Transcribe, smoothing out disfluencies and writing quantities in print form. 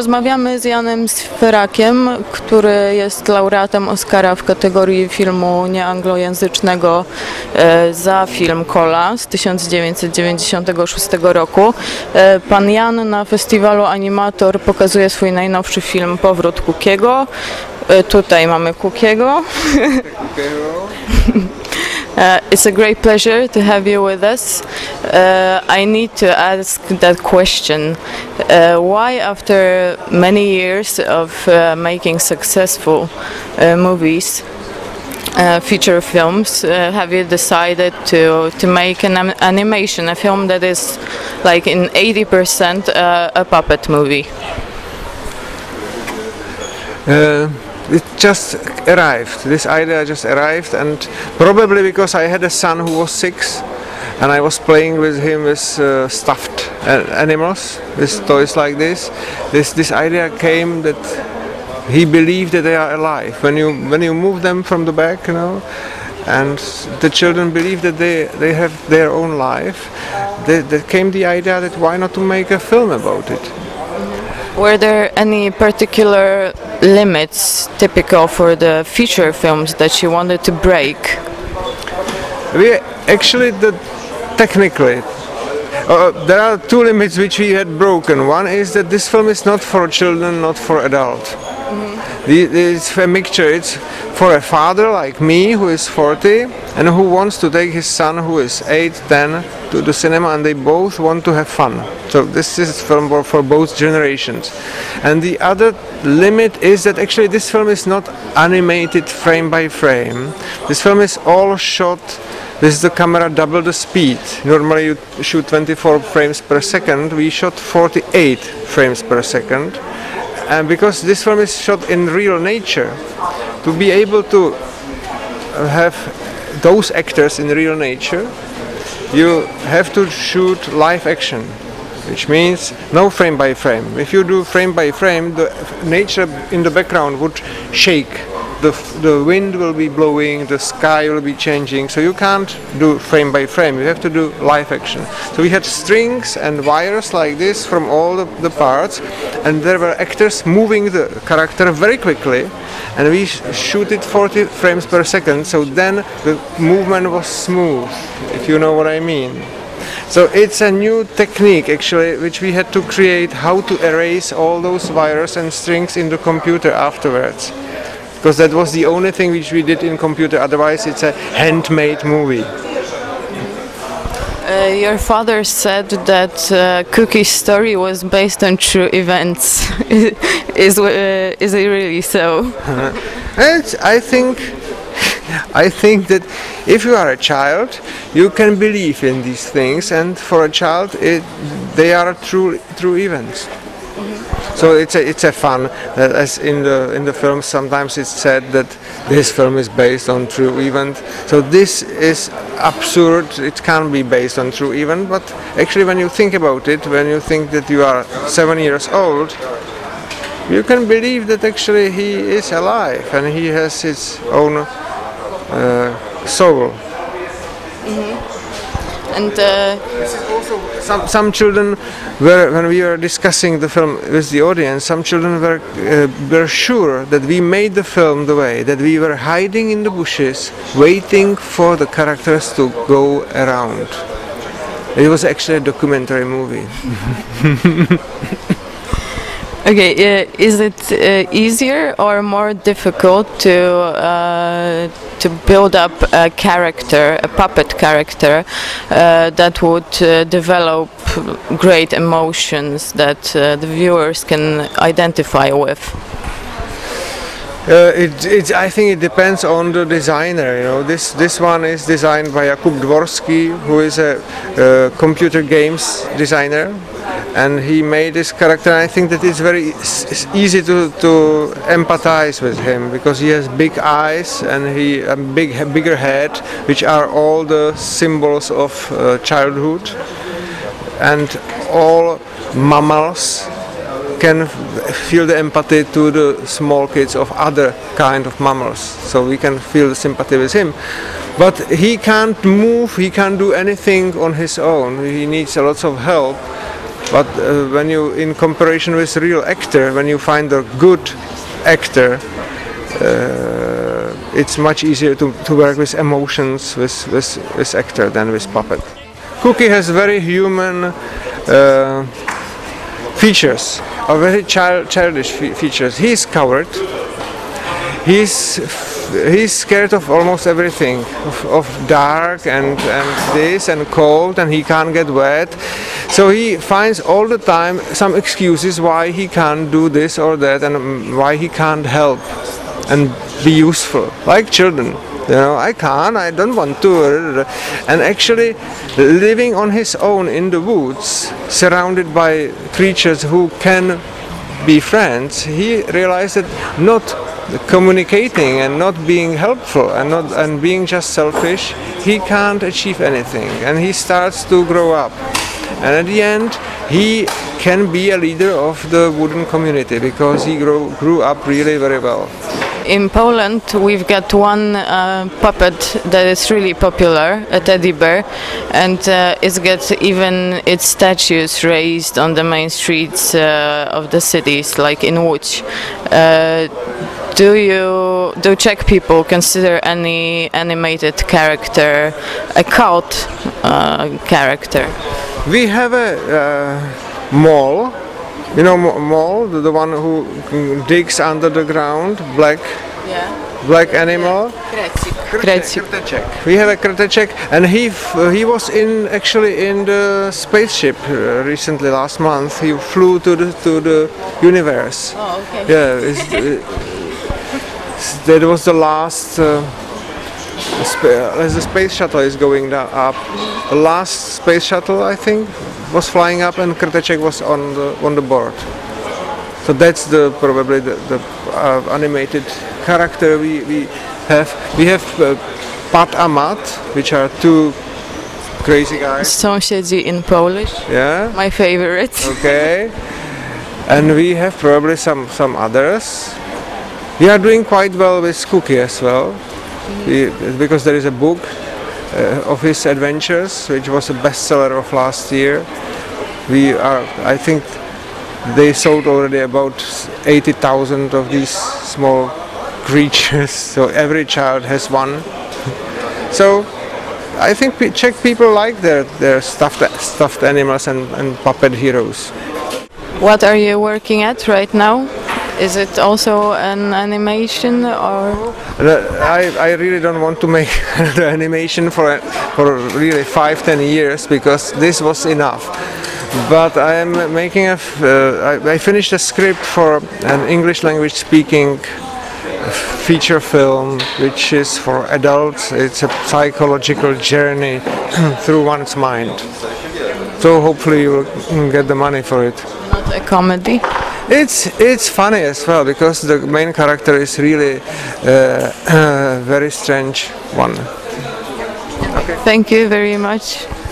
Rozmawiamy z Janem Sferakiem, który jest laureatem Oscara w kategorii filmu nieanglojęzycznego za film Kola z 1996 roku. Pan Jan na festiwalu Animator pokazuje swój najnowszy film Powrót Cookiego. Tutaj mamy Cookiego. It's a great pleasure to have you with us. I need to ask that question. Why, after many years of making successful movies, feature films, have you decided to make an animation, a film that is like in 80% a puppet movie? It just arrived. This idea just arrived, and probably because I had a son who was 6, and I was playing with him with stuffed animals, with toys like this. This idea came that he believed that they are alive when you move them from the back, you know, and the children believe that they have their own life. There came the idea that why not to make a film about it. Were there any particular limits typical for the feature films that you wanted to break? We actually, technically, there are two limits which we had broken. One is that this film is not for children, not for adults. It's a mixture. It's for a father like me who is 40 and who wants to take his son who is 8, 10 to the cinema, and they both want to have fun. So this is film for both generations. And the other limit is that actually this film is not animated frame by frame. This film is all shot with the camera double the speed. Normally you shoot 24 frames per second, we shot 48 frames per second. And because this film is shot in real nature, to be able to have those actors in real nature, you have to shoot live action, which means no frame by frame. If you do frame by frame, the nature in the background would shake. The wind will be blowing, the sky will be changing, so you can't do frame by frame, you have to do live action. So we had strings and wires like this from all the parts, and there were actors moving the character very quickly, and we shoot it 40 frames per second, so then the movement was smooth, if you know what I mean. So it's a new technique actually which we had to create, how to erase all those wires and strings in the computer afterwards. Because that was the only thing which we did in computer, otherwise it's a handmade movie. Your father said that Cookie's story was based on true events. Is it really so? I think that if you are a child, you can believe in these things, and for a child they are true events. So it's a fun, as in the film sometimes it's said that this film is based on true event. So this is absurd, it can't be based on true event, but actually when you think about it, when you think that you are 7 years old, you can believe that actually he is alive and he has his own soul. And this is also some children were, when we were discussing the film with the audience, some children were sure that we made the film the way that we were hiding in the bushes, waiting for the characters to go around. It was actually a documentary movie. Okay, is it easier or more difficult to build up a character, a puppet character, that would develop great emotions that the viewers can identify with? I think it depends on the designer. You know, this one is designed by Jakub Dvorski, who is a computer games designer, and he made this character. I think that it's very easy to empathize with him because he has big eyes and a bigger head, which are all the symbols of childhood, and all mammals can feel the empathy to the small kids of other kind of mammals, so we can feel the sympathy with him. But he can't move, he can't do anything on his own, he needs a lot of help But when you, in comparison with real actor, when you find a good actor, it's much easier to work with emotions with actor than with puppet. Cookie has very human features, or very childish features. He's coward. He's scared of almost everything, of dark and this and cold, and he can't get wet. So he finds all the time some excuses why he can't do this or that, and why he can't help and be useful, like children. You know, I can't, I don't want to. And actually living on his own in the woods, surrounded by creatures who can be friends, he realized that not communicating and not being helpful and being just selfish, he can't achieve anything. And he starts to grow up. And at the end, he can be a leader of the wooden community because he grew up really very well. In Poland, we've got one puppet that is really popular, a teddy bear, and it's got even its statues raised on the main streets of the cities, like in Łódź. Do Czech people consider any animated character a cult character? We have a mole. You know mole, the one who digs under the ground, black black animal. Krecik. We have a Krecik, and he was actually in the spaceship recently last month. He flew to the universe. Oh, okay. Yeah, that was the last. As the space shuttle is going up, the last space shuttle, I think, was flying up, and Krecik was on the board. So that's probably the animated character we have. We have Pat a Mat, which are two crazy guys. Sąsiedzi in Polish. Yeah. My favorite. Okay. And we have probably some others. We are doing quite well with Cookie as well. Because there is a book of his adventures, which was a bestseller of last year. I think they sold already about 80,000 of these small creatures, so every child has one. So I think Czech people like their stuffed animals and puppet heroes. What are you working at right now? Is it also an animation or? I really don't want to make the animation for really 5-10 years because this was enough. But I am making I finished a script for an English language speaking feature film which is for adults. It's a psychological journey through one's mind. So hopefully you will get the money for it. Not a comedy? It's funny as well because the main character is really a very strange one. Thank you very much.